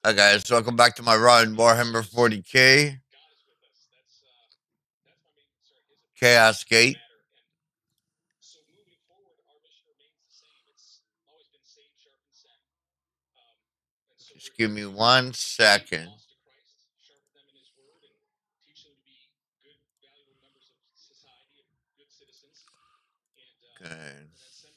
Hi guys, welcome back to my run, Warhammer 40k, Chaos Gate. Just give me 1 second. Okay.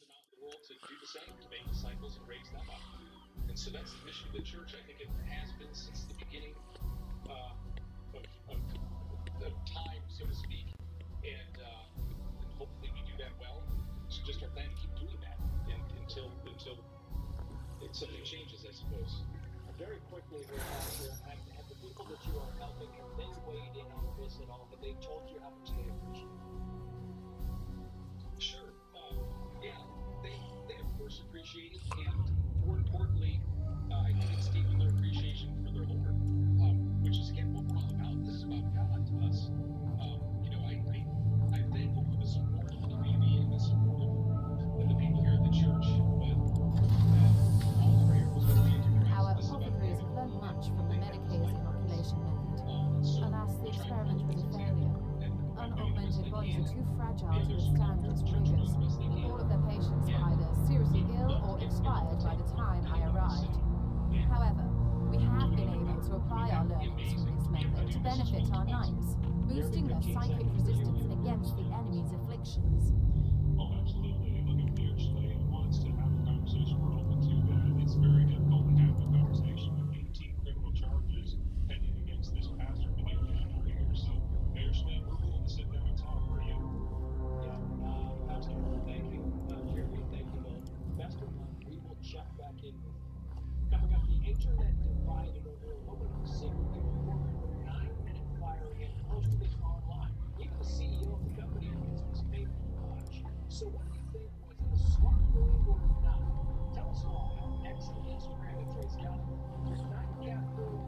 Our apothecaries have learned much from the Medicaid's inoculation method. Alas, the experiment was a failure. Unaugmented bodies are too fragile to withstand its rigors. All of their patients were either seriously ill or expired by the time I arrived. However, we have been able to apply our learnings from this method to benefit our knights, boosting their psychic resistance against the enemy's afflictions. Oh, absolutely. Look, if your slave wants to have a conversation, we're open to that. It's very difficult to have a conversation with 18 criminal charges pending against this pastor playing down our here. So, Mayor Slade, we're willing to sit down and talk for you. Yeah, absolutely. Thank you, Jeremy. Thank you, Bill. Pastor, we will check back in with you. Coming up, the internet divided over a woman who secretly recorded a 9-minute firing and posted it online. Even the CEO of the company was paid much. So what do you think? Was it a smart move or not? Tell us all next on Instagram at Trace County. There's Nightcap Crew.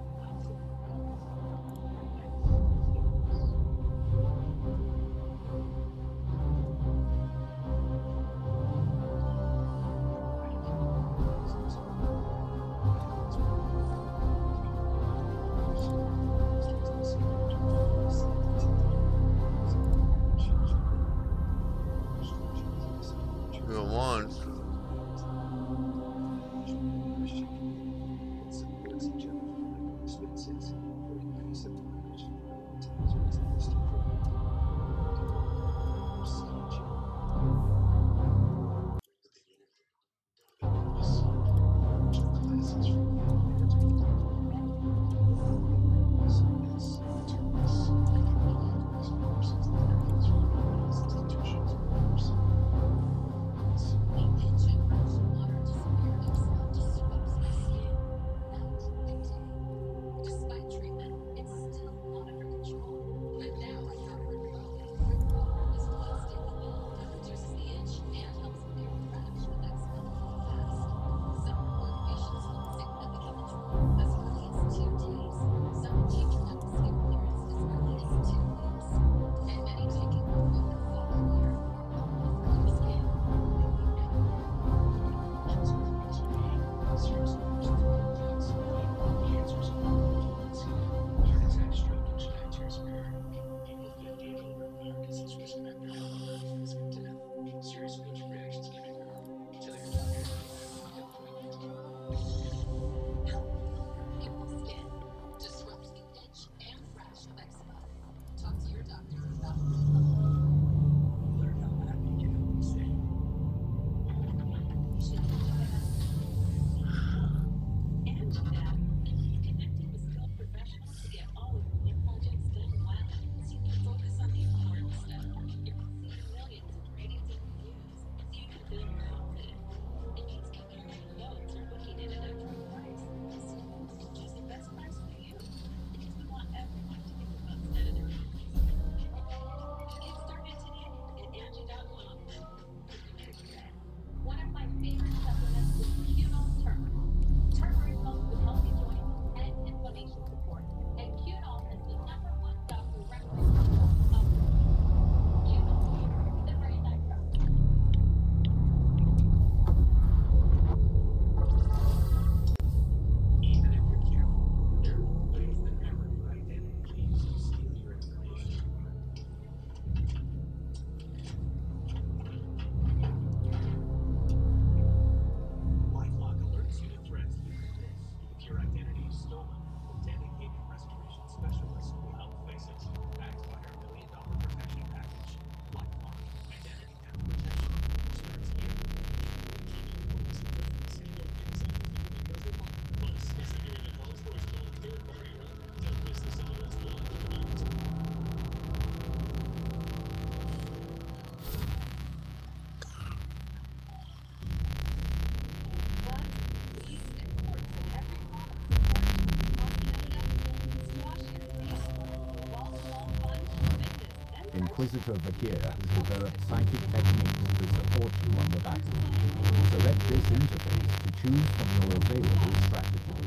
Inquisitor Vakir has developed psychic techniques to support you on the battle. Select this interface to choose from your available strategies.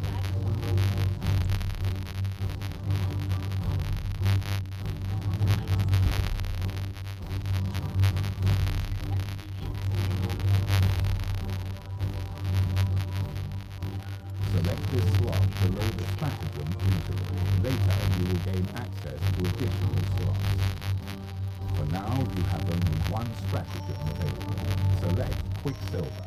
Select this slot below the stratagem interval. Later, you will gain access to additional slots. For now, you have only one stratagem available. Select Quicksilver.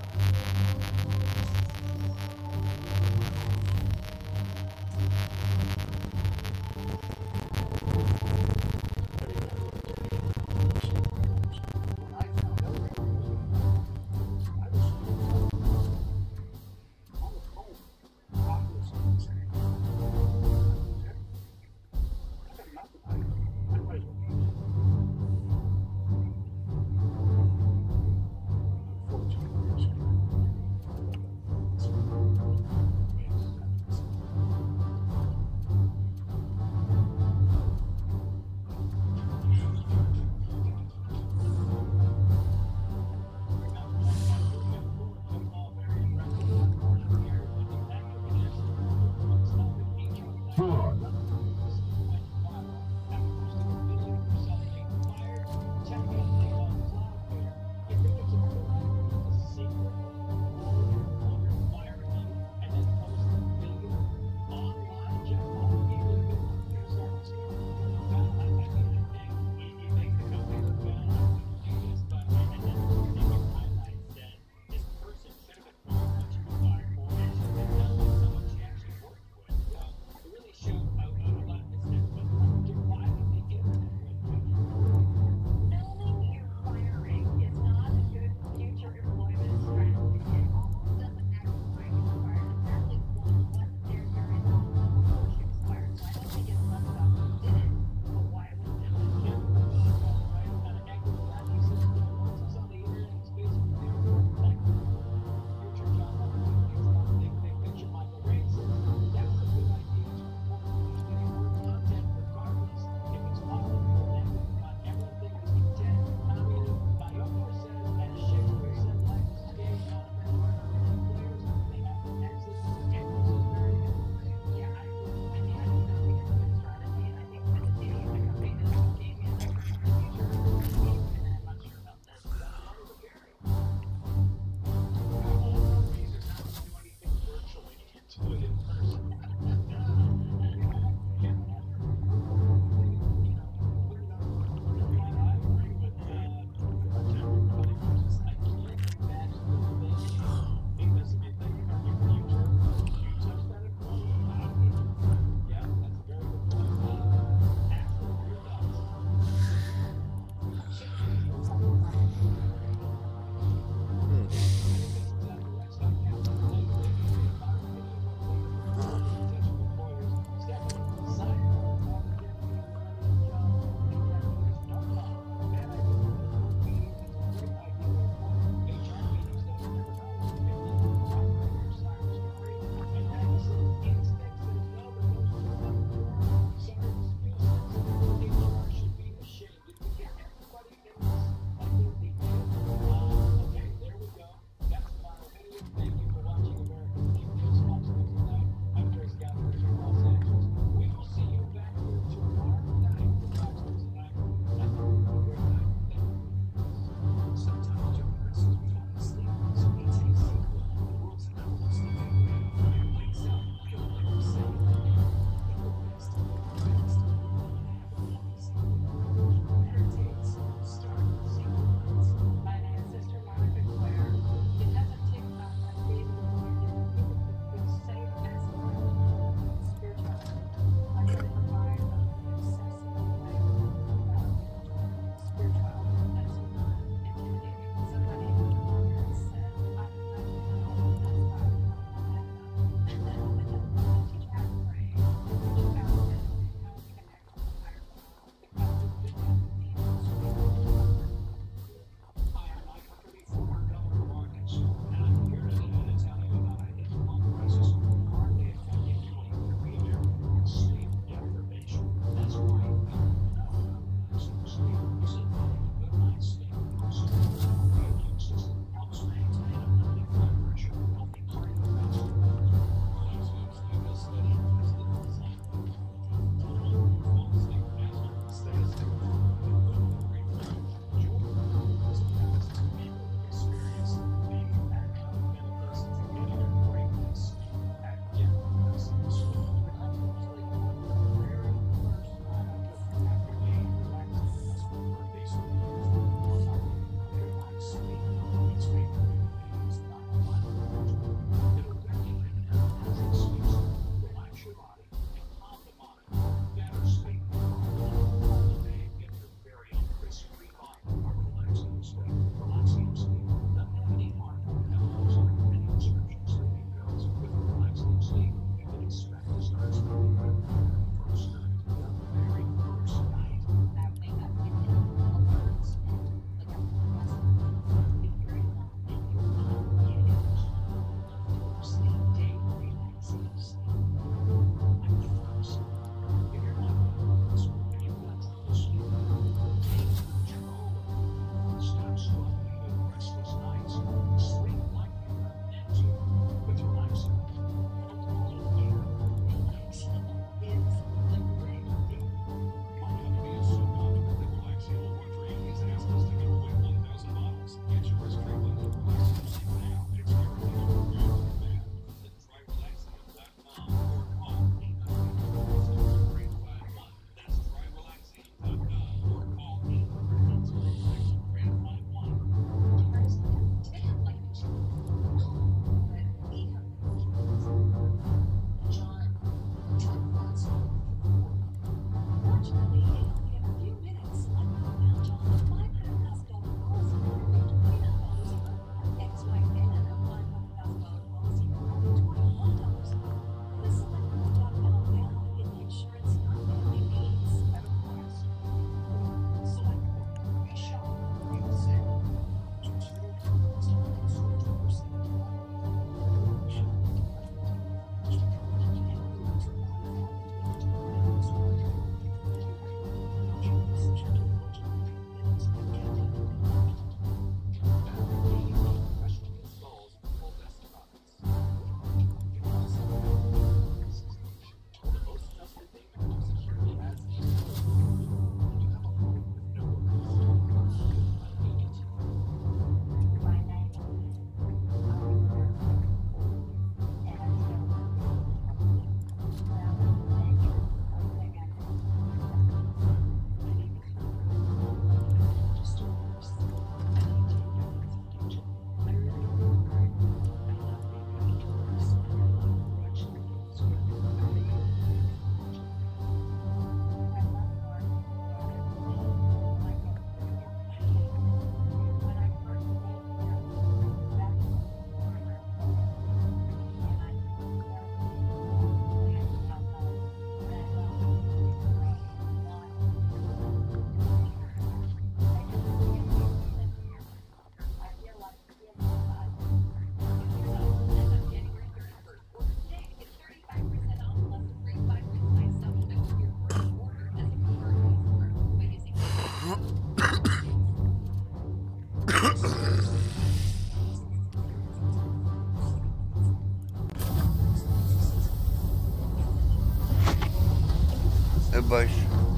bush.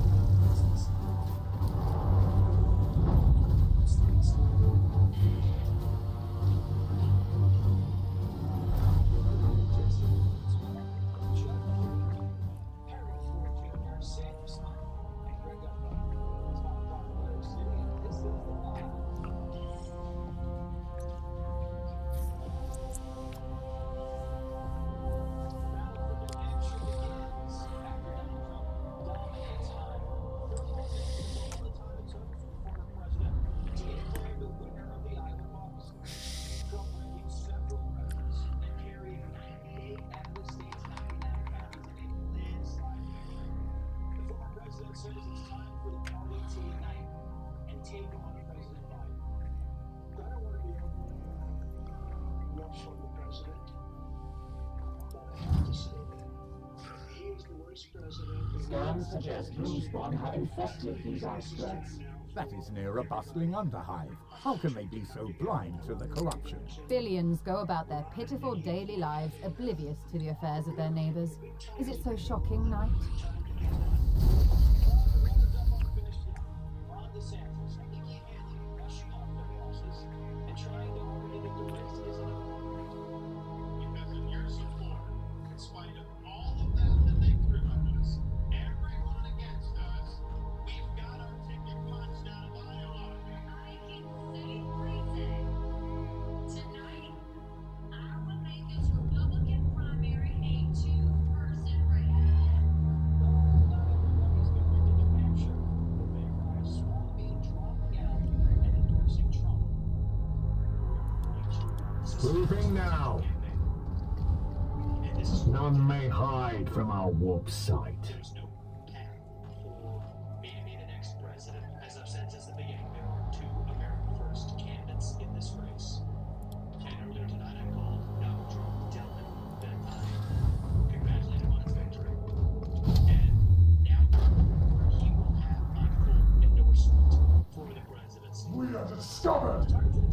Says it's time for the party to unite and take on President Biden. I don't want to be rough on the president, but I have to say that he is the worst president. Scans suggest Blue Squad have infested these outskirts. That is near a bustling underhive. How can they be so blind to the corruption? Billions go about their pitiful daily lives oblivious to the affairs of their neighbors. Is it so shocking, Knight? Moving now. None may hide from our warp sight. There's no path for me to be the next president. As I've said since the beginning, there are two America First candidates in this race. And earlier tonight I called Donald Trump to tell him that I congratulate him on his victory. And now he will have my full endorsement for the presidency. We are discovered!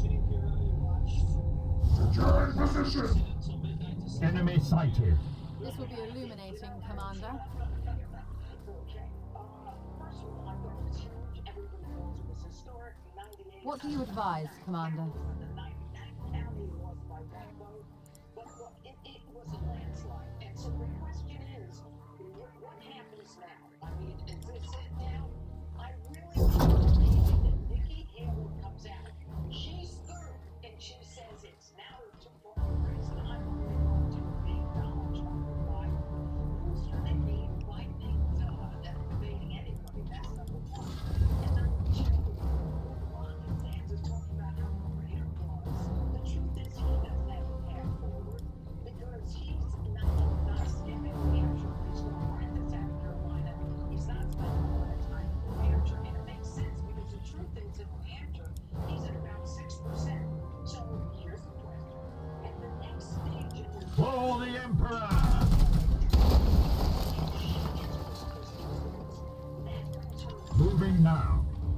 Secure in position! Enemy sighted. This will be illuminating, Commander. What do you advise, Commander? It was a landslide, and so the question is, what happens now? I mean, is this it now? I really believe that Nikki Haley comes out. She's through, and she says it's now to former president. I'm going to be Donald Trump or Biden. Who's going to be lightning that debating anybody? That's number one. And number two, Ron DeSantis talking about how great it was. The truth is he doesn't have a path forward because he's not skipping New Hampshire. He's going right to South Carolina. He's not spending a lot of time in New Hampshire, and it makes sense because the truth is in New Hampshire, he's at about 6%. So here's the question. At the next stage in the For the Emperor! Moving now.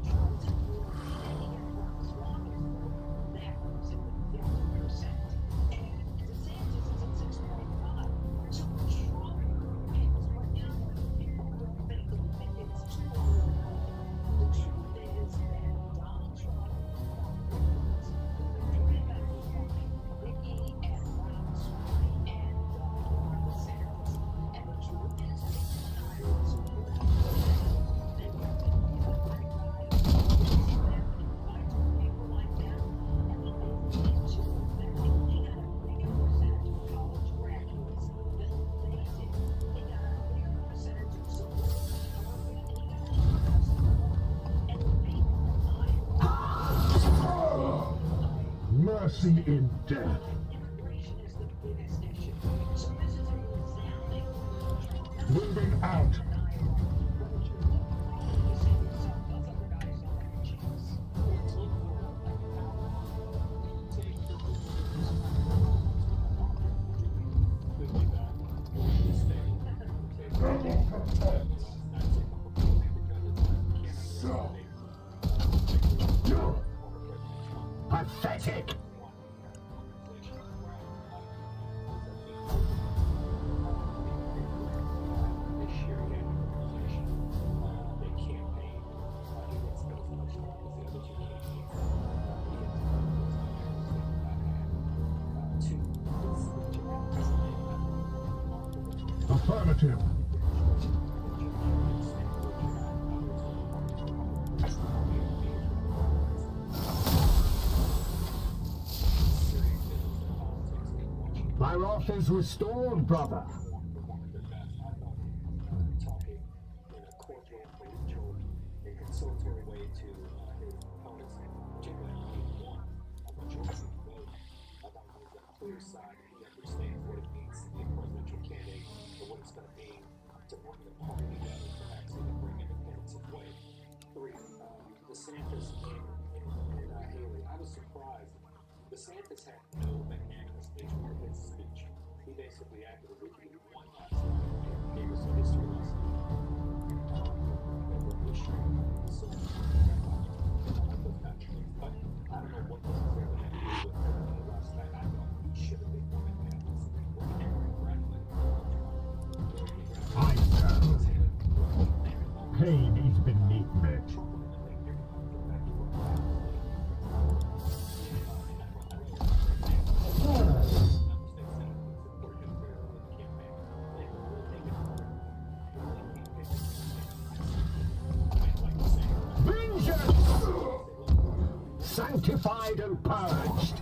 Mercy in death. Moving out. Pathetic. Affirmative. My wrath is restored, brother. Talking in a cordial, tone, and conciliatory way to his opponents, particularly one, a majority vote about who's on the clear side. He understands what it means to be a presidential candidate and what it's going to mean to bring the party together to actually bring independence in way. 3, DeSantis and Haley. I was surprised. DeSantis had no magnanimous nature of his speech. He basically acted as if he won last night and gave us a history lesson. So, I like those countries, but I don't know what this is really had to do with everything last night. I thought he should have been more magnanimous. I know. Pain is beneath me. Sanctified and purged.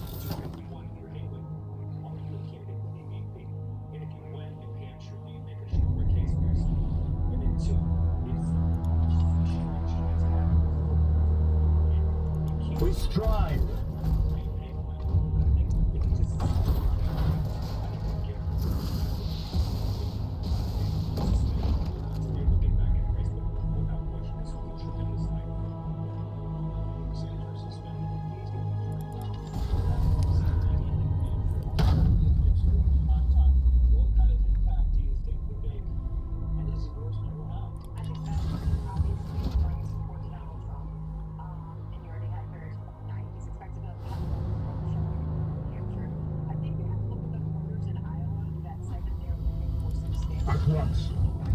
We strive. At once.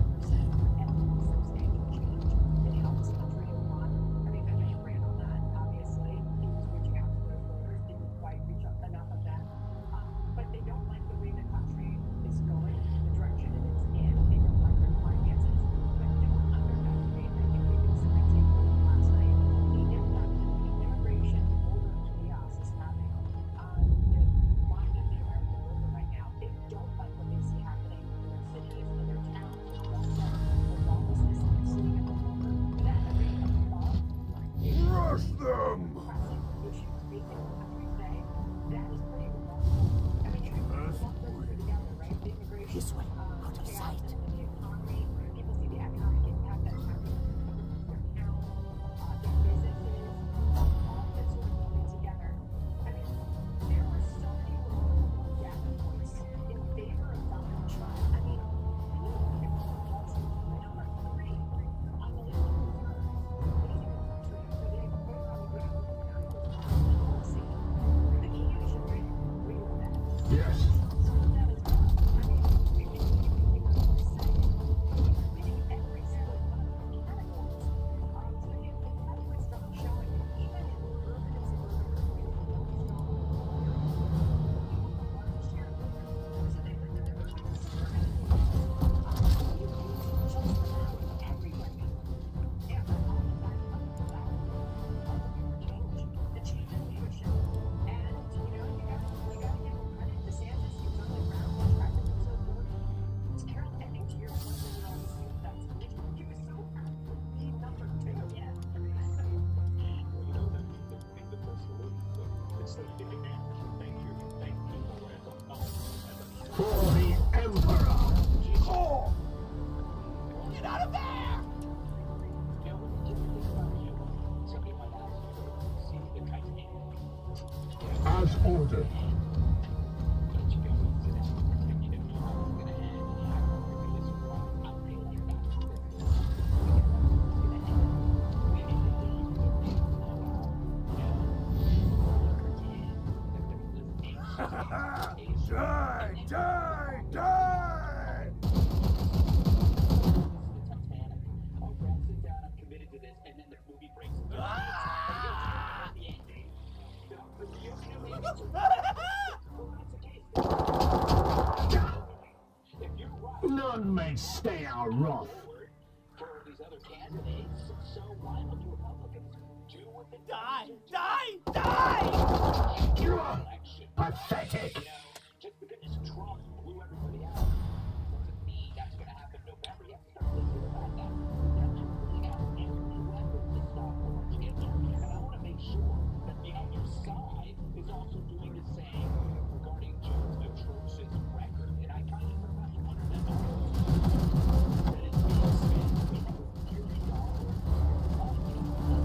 This way, out of sight. Yes. For the Emperor! Oh! Get out of there! As ordered. Die! Die! Die! Ah! None may stay our wrath. For these other candidates, so why don't you Republicans do what the Die! Die! Die! election? Pathetic. You know, just because Trump blew everybody out doesn't mean that's going to happen in November. You have to start thinking about that. That's putting out every weapon to stop Orange Hitler. And I want to make sure that the other side is also doing the same regarding Joe's atrocious record. And I kind of forgot to wonder that that is being spent nearly dollars on people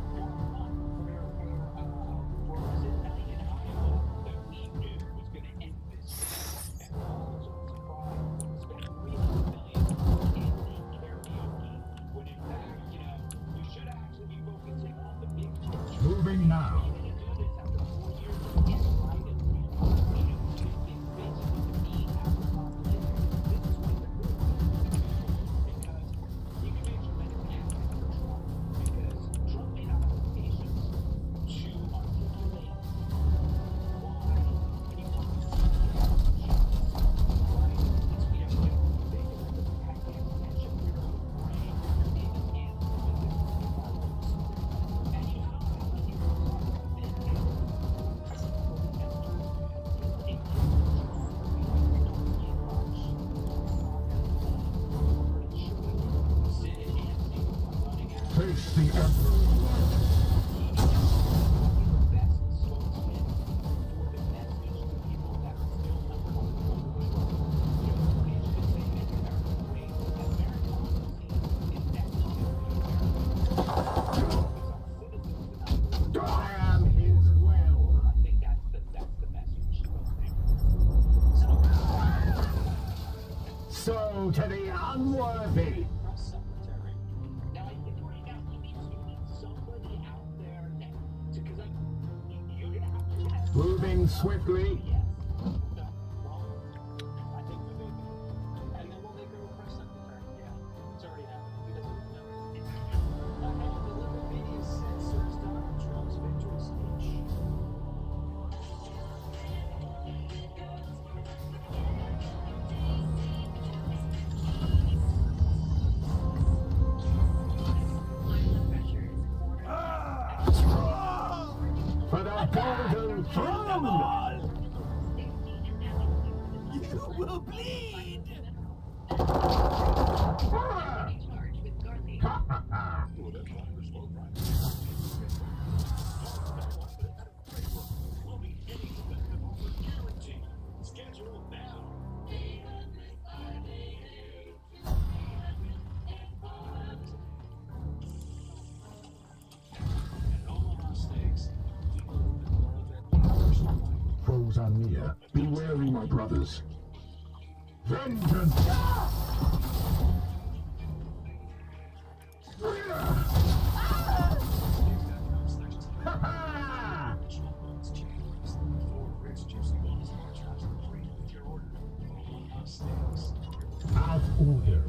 for was it night in Iowa that we knew was going to end this. And so it's surprised spent $300 million in the karaoke when in fact, you know, you should actually be focusing on the big picture. Moving now. You're going to do this after 4 years of getting right and basically the mean after population. This is what they're doing. Because you can make tremendous action for Trump because Trump may not have the patience to articulate why he wants to see the elections. Right? It's, you know, they can have the attention bureau brain in his hands with this violence. And you know how many years have been Face the Emperor. I am his will. I think that's the message. So to the unworthy. Press secretary. Now I think right now he needs somebody out there that because you're gonna have to Moving swiftly. yes. No. Well, I think we maybe. And then we'll make her a press secretary. Yeah. It's already happened. He doesn't know it. I have the liberal media censors Donald Trump's victory speech. For the golden throne. You will bleed! Ha ha ha. Schedule now. And all of our stakes, people in the world that Foes are near. Be wary, my brothers. Vengeance! Ha ha! Out order.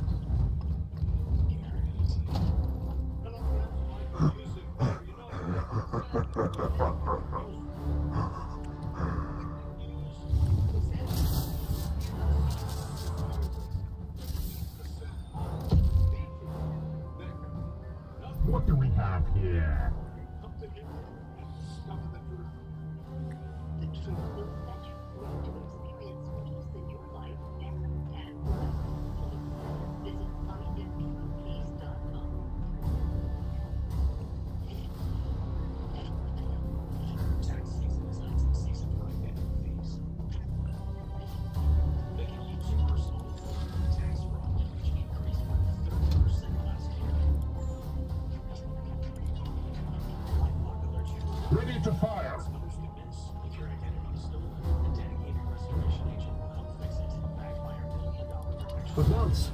What do we have here? Ready to fire. At once.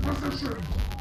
position!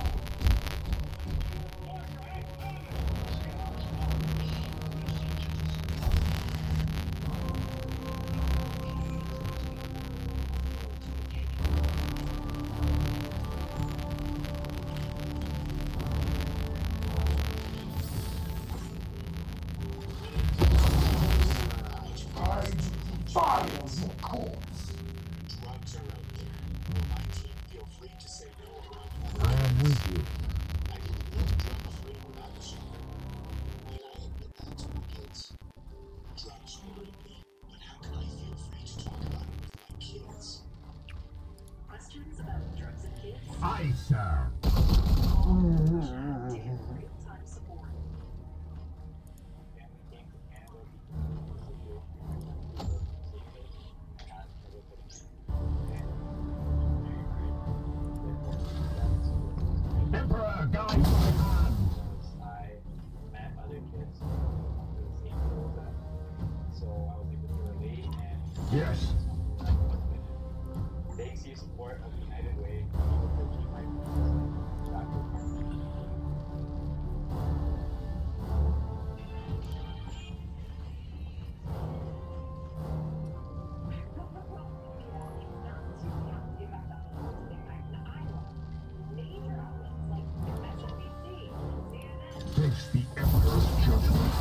I defile your corpse! Drugs are out there. My team feel free to say no around I am with you. I didn't live drug-free when I was younger. And I admit that to my kids. Drugs worry me, but how can I feel free to talk about it with my kids? Questions about drugs and kids? Aye, sir. Real-time support. Emperor, guide my hand. I met other kids the same school that, so I was able to relate and Yes. thanks to your support of United Way, I'm able to keep my friends back with my Face the Emperor's judgment.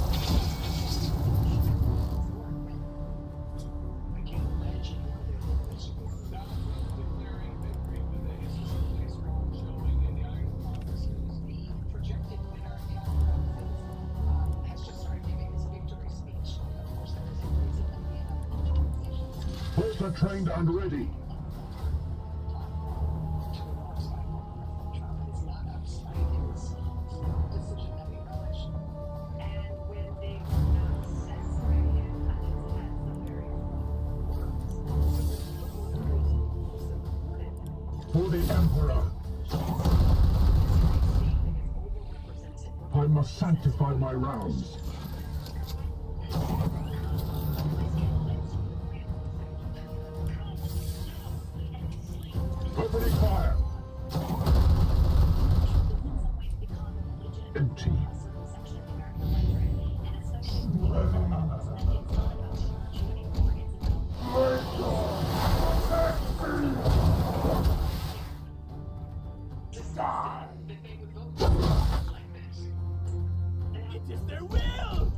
I can't imagine how they look this without declaring victory with a historically strong showing in the Iron Provinces. The projected winner has just started giving his victory speech. Of course, there is a reason that we have organizations. Bolter trained and ready. It's not outside his decision-making knowledge. And when they were not separated, it's had some very For the Emperor. I must sanctify my rounds. Opening fire. Empty. It is their will!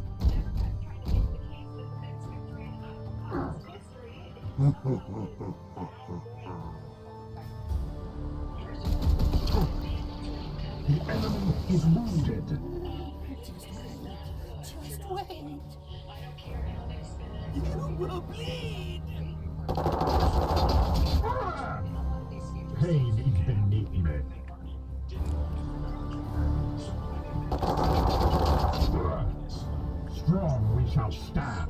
The enemy is wounded. Just wait. You will bleed! Pain is beneath me. Strong we shall stand.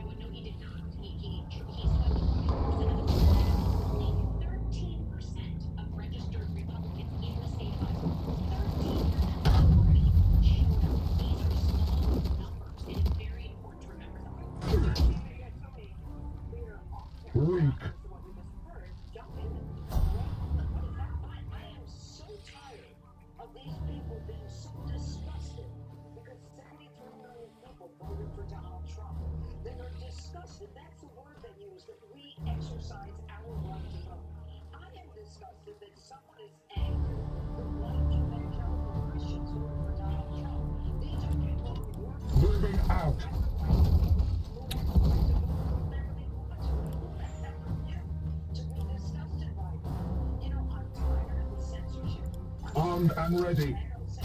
Weak. That's the word they use, that we exercise our right to vote. I am disgusted that someone is angry with white evangelical Christians voting for Donald Trump. These are people who work Moving out. to be disgusted by them. You know, I'm tired of the censorship. Armed and ready.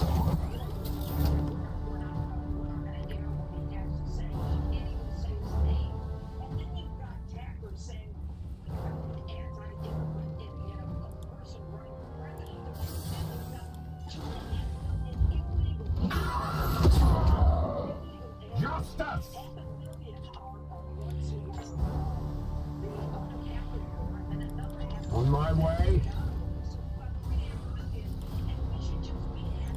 Justice! On my way.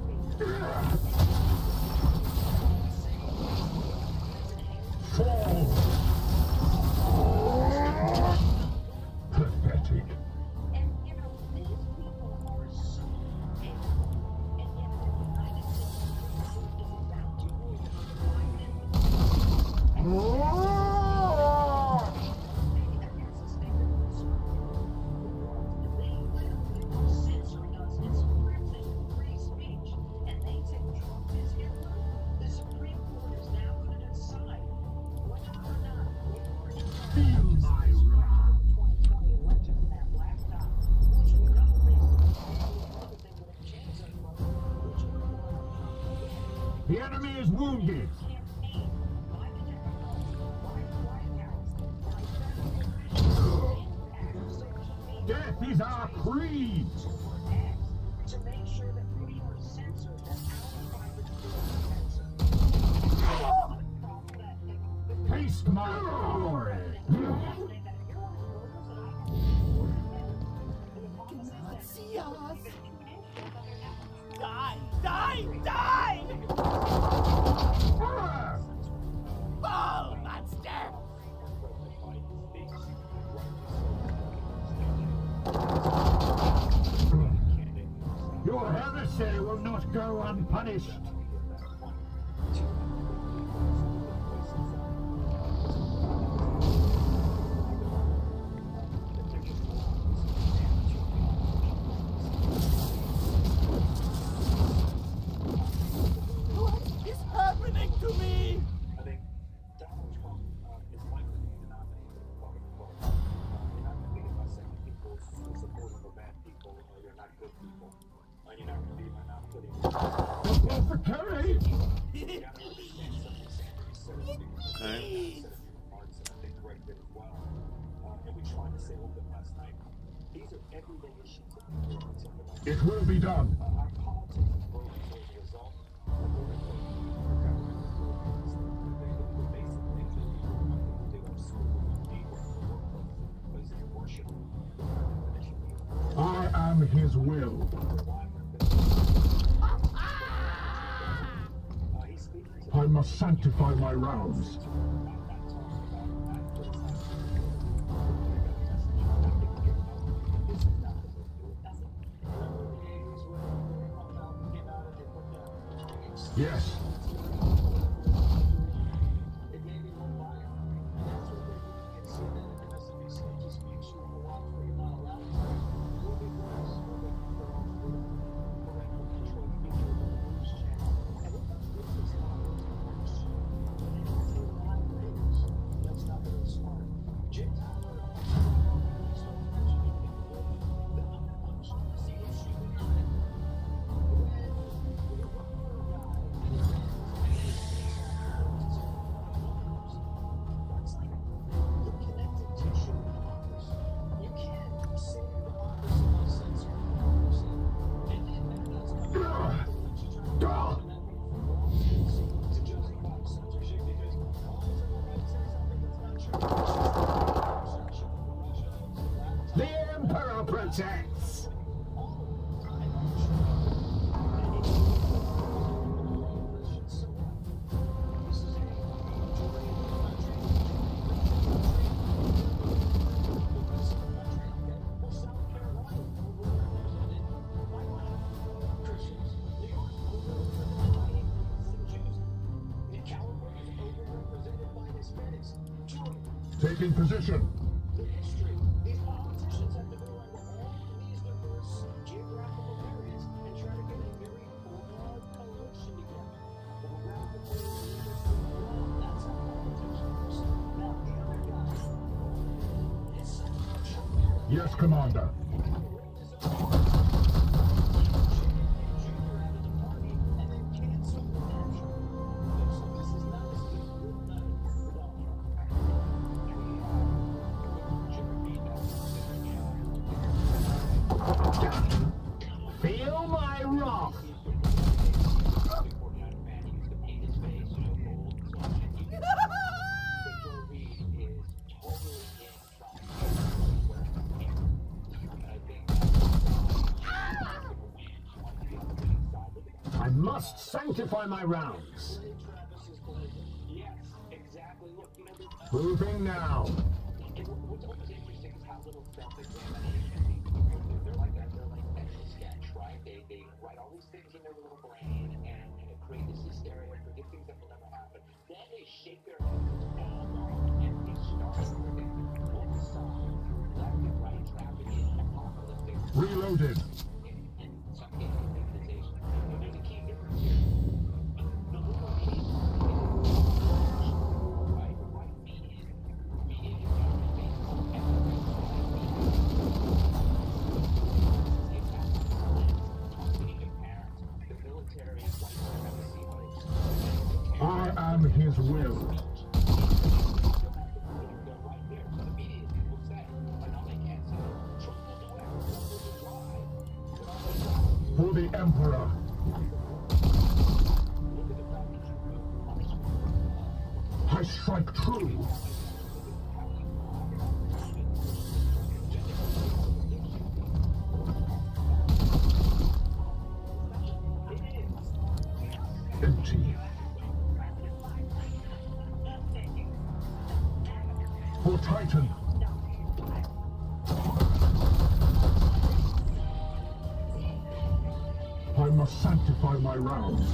The enemy is wounded. Death is our creed. To make sure that we are censored, that our private Taste my glory. See us. Die! Die! Die! Ball monster! Your adversary will not go unpunished. What is happening to me? I think Donald Trump is likely to be the nominee for the Republican Party. You're not going to be by saying people who support him are bad people or you're not good people. You're not going to be by not putting For Kerry! you got to understand something Sanders said at the beginning. Said a few remarks and I think corrected as well. And we tried to say a little bit last night. These are everyday issues that we're concerned about. It will be done. Our politics is broken as a result of what we're doing. Our government is broken. The basic things that people want to do in school, places of worship. I am his will. I must sanctify my rounds. Yes. The Emperor protects! Taking position. The history. These politicians have to go around all these diverse geographical areas and try to get a very broad coalition together. But around the world, that's how politics works. Now, the other guy is so much. Yes, Commander. Feel my wrath! I must sanctify my rounds. Yes, exactly. Look, you know, Moving now. what's always interesting is how little self-examination people do. They're like that. They're like Etch-a-Sketch, right? They write all these things in their little brain and create this hysteria, predict things that will never happen. Then they shake their heads and they start predicting one side, left and right, traffic in apocalyptic. Reloaded. In some cases, demonization. But there's a key difference here. The liberal media is right? The right media is based on evidence. The military, white supremacy, am his will. For the Emperor. I strike true. Empty. For Titan. I must sanctify my rounds.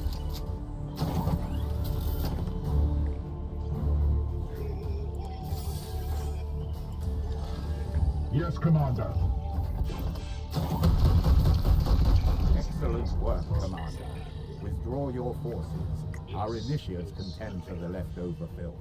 Yes, Commander. Excellent work, Commander. Withdraw your forces. Our initiates can tend to the leftover filth.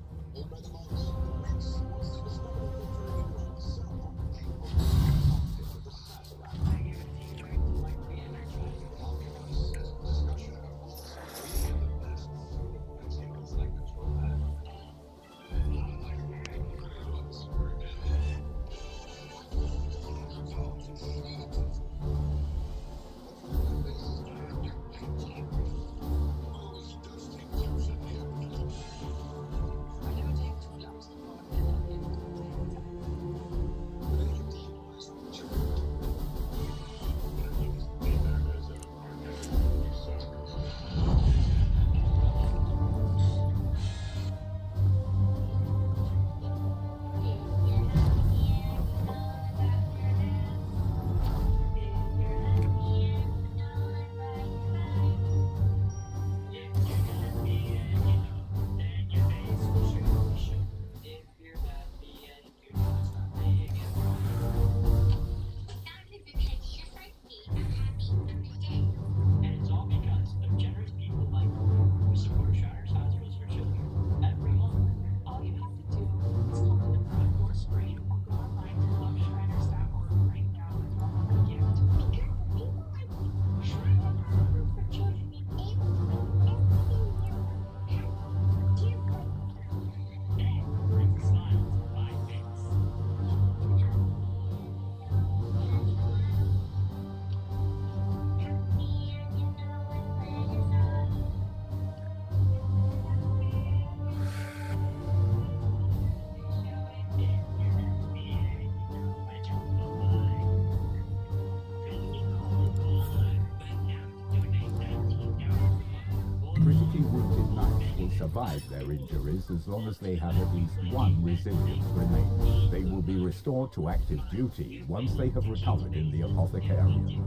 Survive their injuries as long as they have at least one resilience remaining. They will be restored to active duty once they have recovered in the apothecarium.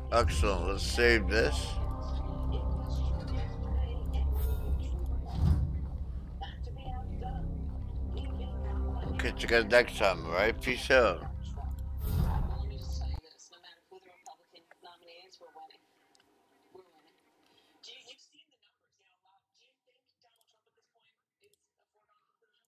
Excellent. Let's save this. Catch you guys next time, alright? Peace out.